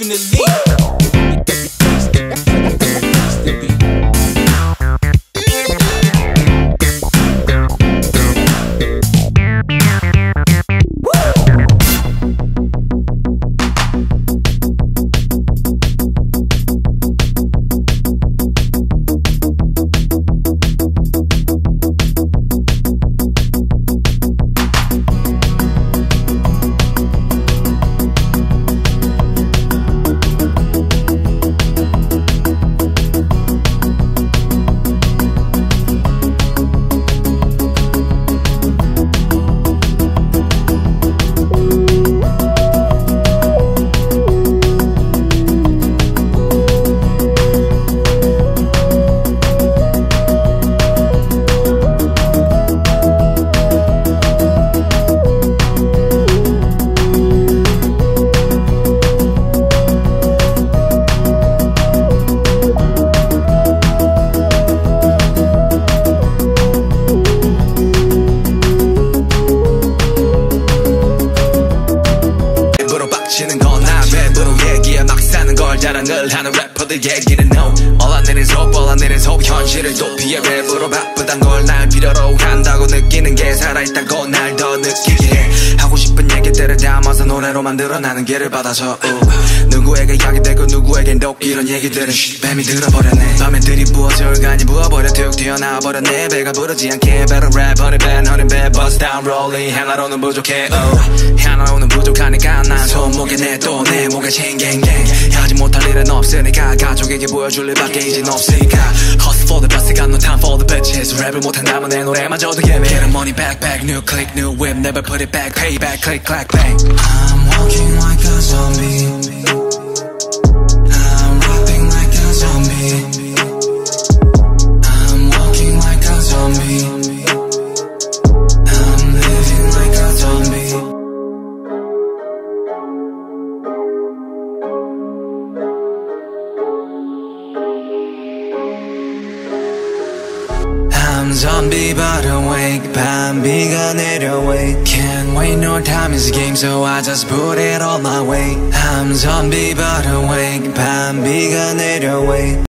definitely. 치는 건 나 랩으로 얘기해 막 사는 걸 자랑을 하는 래퍼들 얘기는 no 올라내린 속 현실을 도피해 랩으로 바쁘단 걸 날 필요로 한다고 느끼는 게 살아있다고 날 더 느끼게 해 하고 싶은 얘기들을 담아서 노래로 만들어 나는 길을 받아서 누구에게 약이되고 누구에겐 독 이런 얘기들은 뱀이 들어버렸네 밤에 들이부어서 얼간이 부어버려 툭 튀어나와버렸네 배가 부르지 않게 better rap honey bad buzz down rolling 하나로는 부족해 하나로는 부족하니까 난 손목에 내 또 내 목에 챙갱갱 하지 못할 일은 없으니까 가족에게 보여줄 일밖에 이젠 없으니까 Hustle for the best got no time for the bitches 랩을 못한다면 내 노래마저도 예매 Get the money back new click new whip never put it back payback click clack bang I'm walking like a zombie I'm rapping like a zombie I'm walking like a zombie I'm living like a zombie I'm zombie but awake 밤비가 내려 wait Can't wait no time is a game so I just put it all my way I'm zombie but awake 밤비가 내려 wait